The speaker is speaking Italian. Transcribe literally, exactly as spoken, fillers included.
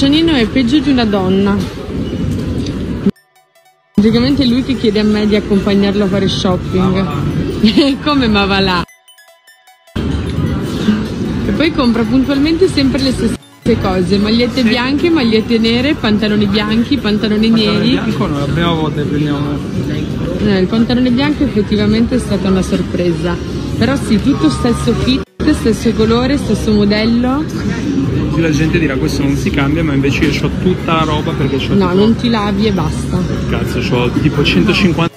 Giannino è peggio di una donna. Praticamente è lui che chiede a me di accompagnarlo a fare shopping. Come ma va là? E poi compra puntualmente sempre le stesse cose, magliette sì. bianche, magliette nere, pantaloni bianchi, pantaloni neri. Il bianco no, la prima volta che prendiamo. No, il pantalone bianco effettivamente è stata una sorpresa. Però sì, tutto stesso fit, stesso colore, stesso modello. La gente dirà questo non si cambia, ma invece io ho tutta la roba perché c'ho. No, tipo... non ti lavi e basta. Cazzo, c'ho tipo centocinquanta